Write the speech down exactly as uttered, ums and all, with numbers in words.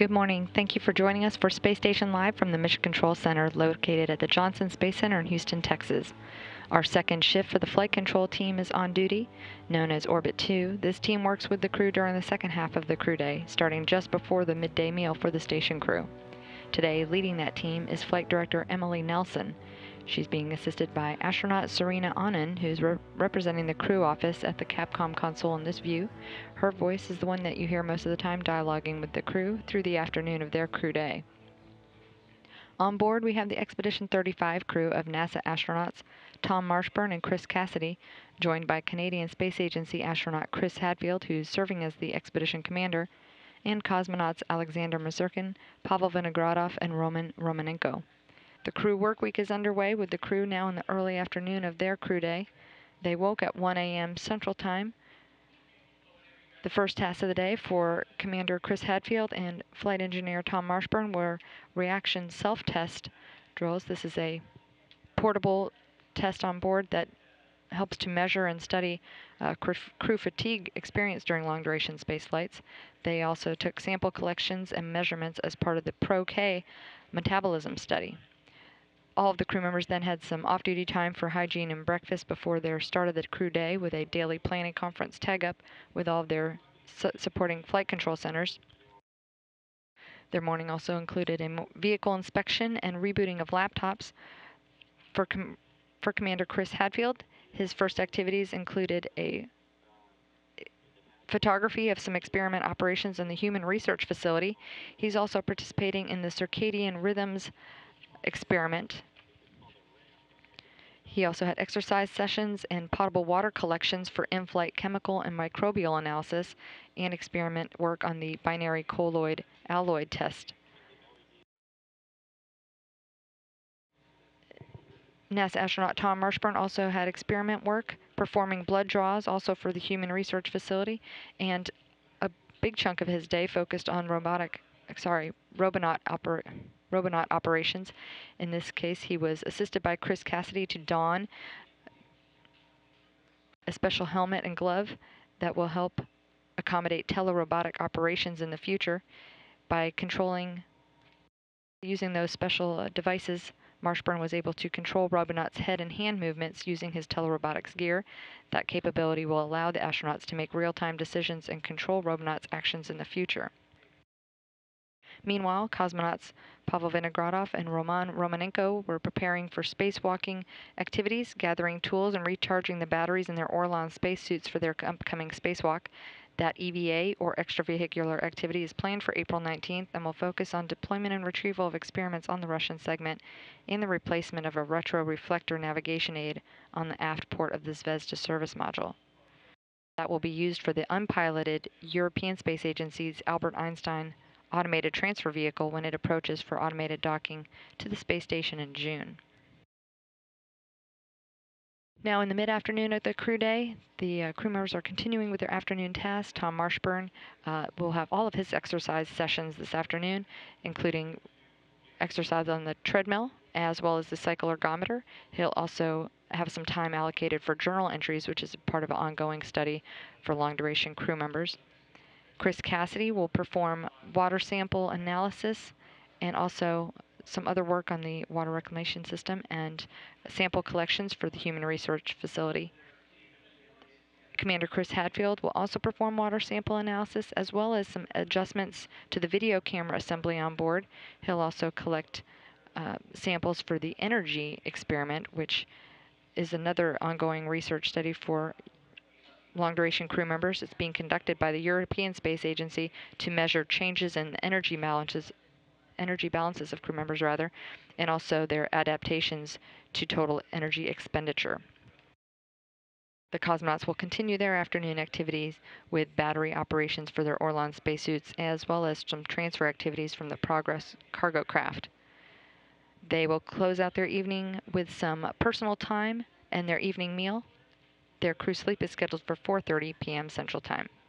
Good morning. Thank you for joining us for Space Station Live from the Mission Control Center located at the Johnson Space Center in Houston, Texas. Our second shift for the flight control team is on duty, known as Orbit two. This team works with the crew during the second half of the crew day, starting just before the midday meal for the station crew. Today, leading that team is Flight Director Emily Nelson. She's being assisted by astronaut Serena Anand, who's re representing the crew office at the Capcom console in this view. Her voice is the one that you hear most of the time dialoguing with the crew through the afternoon of their crew day. On board, we have the Expedition thirty-five crew of NASA astronauts Tom Marshburn and Chris Cassidy, joined by Canadian Space Agency astronaut Chris Hadfield, who's serving as the expedition commander, and cosmonauts Alexander Mazurkin, Pavel Vinogradov, and Roman Romanenko. The crew work week is underway with the crew now in the early afternoon of their crew day. They woke at one A M Central Time. The first tasks of the day for Commander Chris Hadfield and Flight Engineer Tom Marshburn were reaction self-test drills. This is a portable test on board that helps to measure and study uh, crew fatigue experienced during long-duration space flights. They also took sample collections and measurements as part of the Pro-K metabolism study. All of the crew members then had some off-duty time for hygiene and breakfast before their start of the crew day with a daily planning conference tag-up with all of their su supporting flight control centers. Their morning also included a vehicle inspection and rebooting of laptops. For, com for Commander Chris Hadfield, his first activities included a photography of some experiment operations in the Human Research Facility. He's also participating in the circadian rhythms experiment. He also had exercise sessions and potable water collections for in-flight chemical and microbial analysis and experiment work on the binary colloid alloy test. NASA astronaut Tom Marshburn also had experiment work performing blood draws also for the Human Research Facility, and a big chunk of his day focused on robotic, sorry, robonaut oper robonaut operations. In this case, he was assisted by Chris Cassidy to don a special helmet and glove that will help accommodate telerobotic operations in the future. By controlling, using those special uh, devices, Marshburn was able to control Robonaut's head and hand movements using his telerobotics gear. That capability will allow the astronauts to make real-time decisions and control Robonaut's actions in the future. Meanwhile, cosmonauts Pavel Vinogradov and Roman Romanenko were preparing for spacewalking activities, gathering tools and recharging the batteries in their Orlan spacesuits for their upcoming spacewalk. That E V A, or extravehicular activity, is planned for April nineteenth and will focus on deployment and retrieval of experiments on the Russian segment and the replacement of a retro-reflector navigation aid on the aft port of the Zvezda service module. That will be used for the unpiloted European Space Agency's Albert Einstein automated transfer vehicle when it approaches for automated docking to the space station in June. Now in the mid-afternoon of the crew day, the uh, crew members are continuing with their afternoon tasks. Tom Marshburn uh, will have all of his exercise sessions this afternoon, including exercise on the treadmill as well as the cycle ergometer. He'll also have some time allocated for journal entries, which is part of an ongoing study for long-duration crew members. Chris Cassidy will perform water sample analysis and also some other work on the water reclamation system and sample collections for the Human Research Facility. Commander Chris Hadfield will also perform water sample analysis as well as some adjustments to the video camera assembly on board. He'll also collect uh, samples for the energy experiment, which is another ongoing research study for long-duration crew members. It's being conducted by the European Space Agency to measure changes in energy balances, energy balances of crew members rather, and also their adaptations to total energy expenditure. The cosmonauts will continue their afternoon activities with battery operations for their Orlan spacesuits, as well as some transfer activities from the Progress cargo craft. They will close out their evening with some personal time and their evening meal. Their crew sleep is scheduled for four thirty p m Central Time.